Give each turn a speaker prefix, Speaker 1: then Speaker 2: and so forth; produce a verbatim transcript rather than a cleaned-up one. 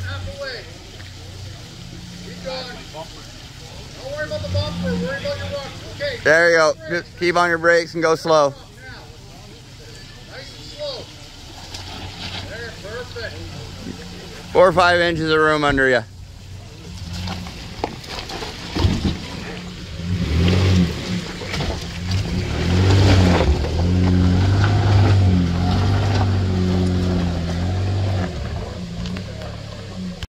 Speaker 1: halfway. Keep going. Don't worry about the bumper. Worry about your rocks. Okay.
Speaker 2: There you go. Just keep on your brakes and go slow.
Speaker 1: Nice and slow. There, perfect.
Speaker 2: Four or five inches of room under you.